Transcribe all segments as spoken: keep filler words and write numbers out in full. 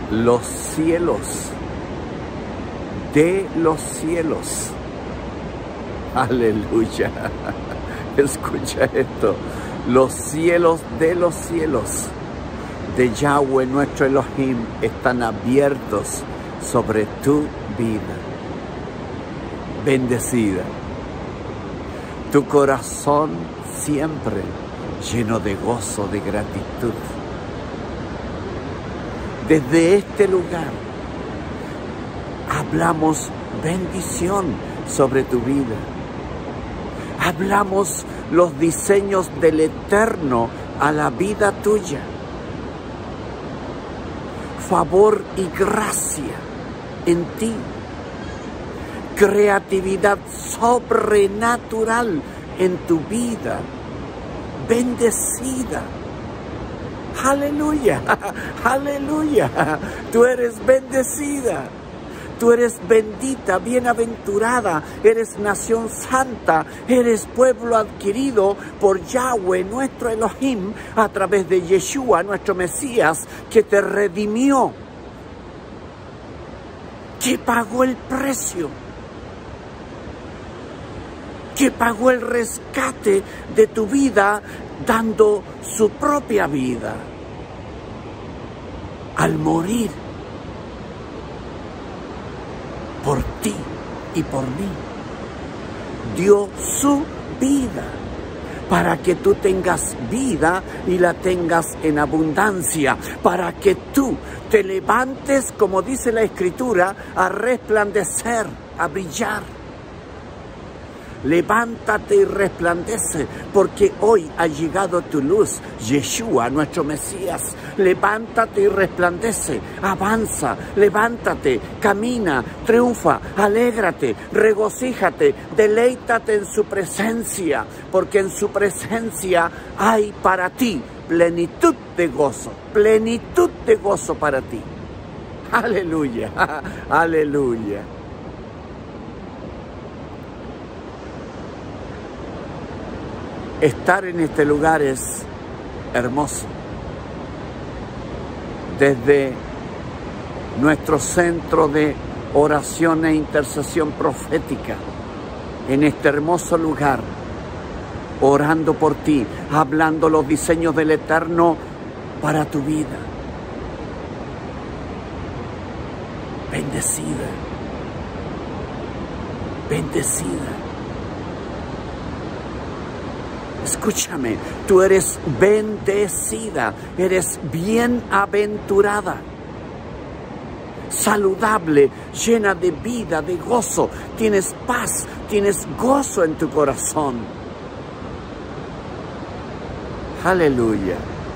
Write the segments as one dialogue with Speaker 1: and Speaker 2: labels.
Speaker 1: los cielos de los cielos. Aleluya. Escucha esto. Los cielos de los cielos de Yahweh nuestro Elohim están abiertos sobre tu vida. Bendecida. Tu corazón siempre lleno de gozo, de gratitud. Desde este lugar hablamos bendición sobre tu vida. Hablamos los diseños del Eterno a la vida tuya. Favor y gracia en ti. Creatividad sobrenatural en tu vida. Bendecida. Aleluya. Aleluya. Tú eres bendecida. Tú eres bendita, bienaventurada, eres nación santa, eres pueblo adquirido por Yahweh, nuestro Elohim, a través de Yeshua, nuestro Mesías, que te redimió, que pagó el precio, que pagó el rescate de tu vida, dando su propia vida al morir por ti y por mí. Dio su vida para que tú tengas vida y la tengas en abundancia, para que tú te levantes, como dice la Escritura, a resplandecer, a brillar. Levántate y resplandece, porque hoy ha llegado tu luz, Yeshua, nuestro Mesías. Levántate y resplandece, avanza, levántate, camina, triunfa, alégrate, regocíjate, deleítate en su presencia, porque en su presencia hay para ti plenitud de gozo, plenitud de gozo para ti. Aleluya, aleluya. Estar en este lugar es hermoso. Desde nuestro centro de oración e intercesión profética, en este hermoso lugar, orando por ti, hablando los diseños del Eterno para tu vida. Bendecida, bendecida. Escúchame, tú eres bendecida, eres bienaventurada, saludable, llena de vida, de gozo. Tienes paz, tienes gozo en tu corazón. Aleluya.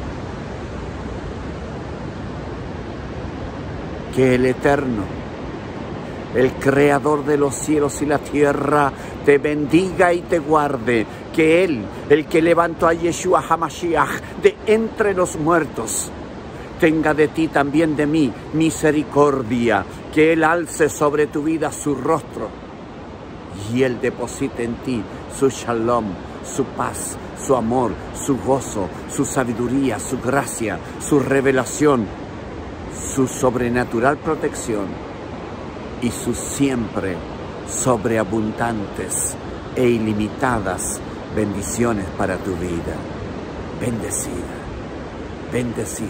Speaker 1: Que el Eterno, el Creador de los cielos y la tierra, te bendiga y te guarde. Que Él, el que levantó a Yeshua HaMashiach de entre los muertos, tenga de ti también de mí misericordia. Que Él alce sobre tu vida su rostro y Él deposite en ti su shalom, su paz, su amor, su gozo, su sabiduría, su gracia, su revelación, su sobrenatural protección y sus siempre sobreabundantes e ilimitadas bendiciones para tu vida. Bendecida, bendecida.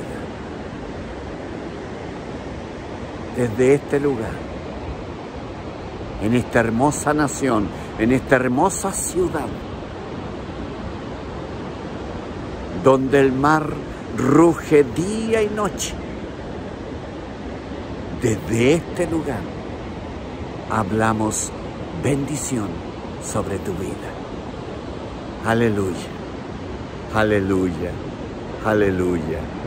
Speaker 1: Desde este lugar, en esta hermosa nación, en esta hermosa ciudad, donde el mar ruge día y noche, desde este lugar hablamos bendición sobre tu vida. Aleluya, aleluya, aleluya.